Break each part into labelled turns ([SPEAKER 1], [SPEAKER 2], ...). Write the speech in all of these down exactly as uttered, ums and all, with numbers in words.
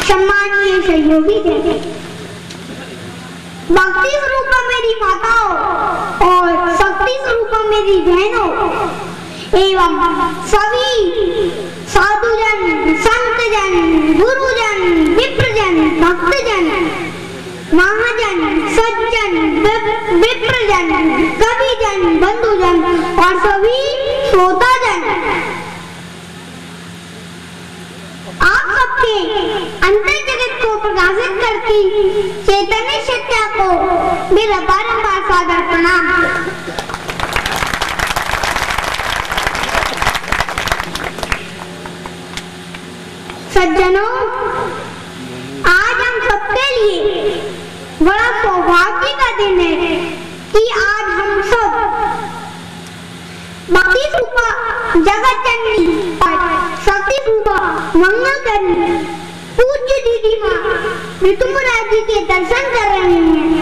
[SPEAKER 1] सम्मानीय सहयोगी थे। भक्ति स्वरूप मेरी माताओं और शक्ति स्वरूप मेरी बहनों एवं सभी साधुजन, संतजन, गुरुजन, विप्रजन, भक्तजन, महाजन, सज्जन, विप्रजन, कविजन, बंधुजन और सभी श्रोताजन, आप सबके अंतर जगत को प्रकाशित करती चैतन्य शक्ति को मेरा बारंबार सादर प्रणाम। सज्जनों, आज हम सबके लिए बड़ा सौभाग्य का दिन है कि आज हम सब भक्ति स्वरूपा जगत जननी और शक्ति स्वरूपा मंगल करनी पूज्य दीदी माँ ऋतुमरा जी के दर्शन कर रहे हैं।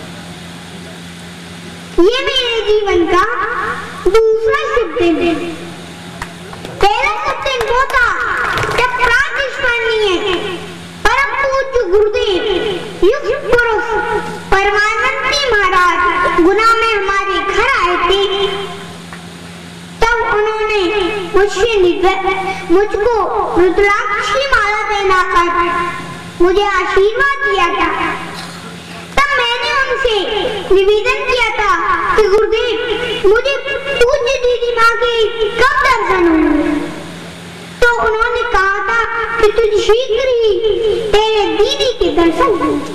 [SPEAKER 1] ये मेरे जीवन का दूसरा शुभ दिन है। पहला शुभ दिन वो था जब प्रातस्मरणीय परम पूज्य गुरुदेव युग पुरुष परमानंदी महाराज गुना में हमारे घर आए थे। तब उन्होंने मुझसे मुझको रुद्राक्ष की माला देना कर मुझे आशीर्वाद दिया था। तब मैंने उनसे निवेदन किया था कि गुरुदेव मुझे पूज्य दीदी माँ के कब दर्शन होंगे। तो उन्होंने कहा था कि तुझे शीघ्र ही तेरे दीदी के दर्शन होंगे।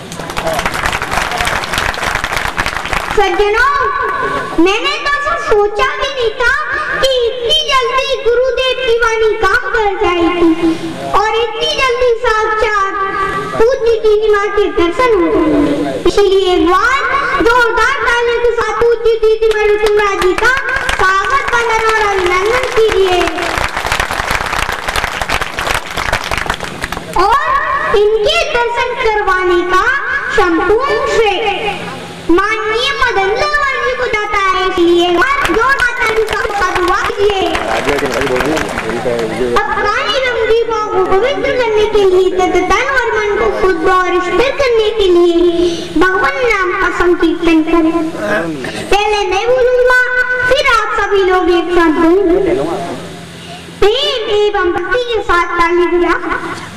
[SPEAKER 1] सज्जनों, मैंने तो ऐसा सोचा भी नहीं था कि इतनी जल्दी गुरुदेव की वाणी काम कर जाएगी और इतनी जल्दी साक्षात पूज्य दीदी माँ के दर्शन हो जाएंगे। इसलिए एक बार जोरदार तालियों के साथ पूज्य दीदी माँ ऋतुमरा जी का स्वागत वंदन और अभिनंदन कीजिए। और इनके दर्शन करवाने का संपूर्ण श्रेय माननीय मदन लाल जी को जाता है। इसलिए जो माता जी का साधुवाद कीजिए। अपनी रंगदीपा को पवित्र करने के लिए तथा तन और मन को शुद्ध और स्थिर करने के लिए भगवान नाम का संकीर्तन करें। पहले मैं बोलूंगा, फिर आप सभी लोग एक साथ बोलेंगे। प्रेम एवं भक्ति के साथ ताली बजा।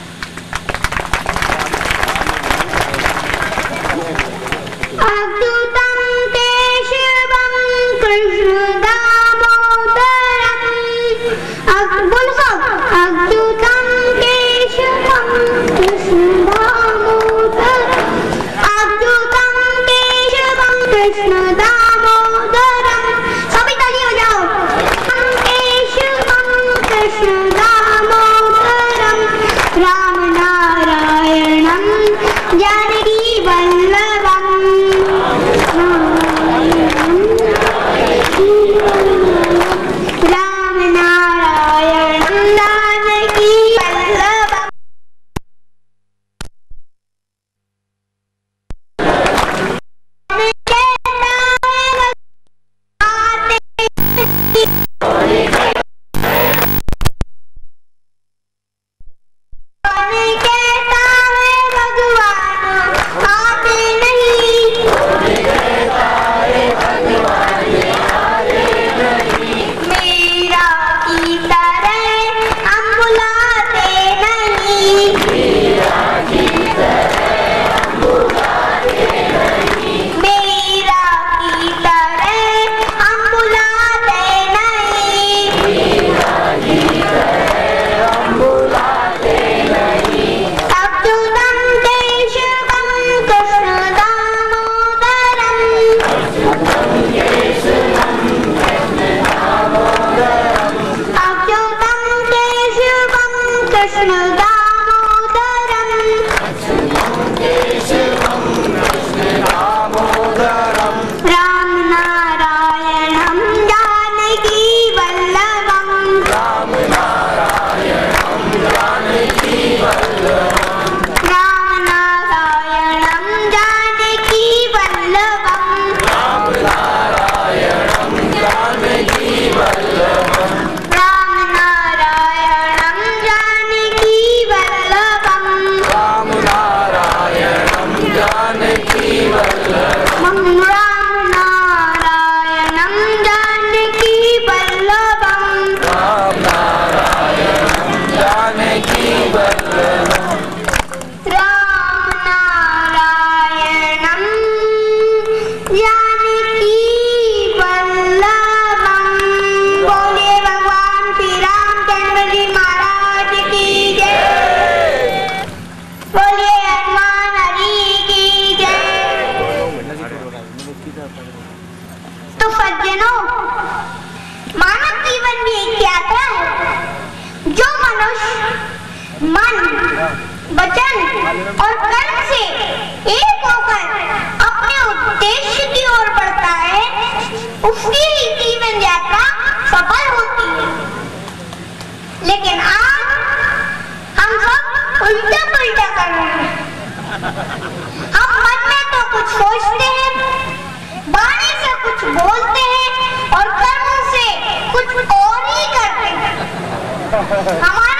[SPEAKER 1] अच्युतम केशवम कृष्ण दामोदरम, बोल सब, अच्युतम केशवम कृष्ण दामोदरम, अच्युतम केशवम कृष्ण दामोदरम। सभी ताली हो जाओ। केशवम कृष्ण दामोदरम, राम नारायणम जानकी वल्लभम, राम नारायणम मन, वचन और कर्म से एक होकर अपने उद्देश्य की ओर बढ़ता है, उसकी ही जीवन यात्रा सफल होती है। लेकिन आज हम सब उल्टा पुल्टा कर रहे हैं। हम मन में तो कुछ सोचते हैं, वाणी से कुछ बोलते हैं और कर्म से कुछ और ही करते हैं। हमारे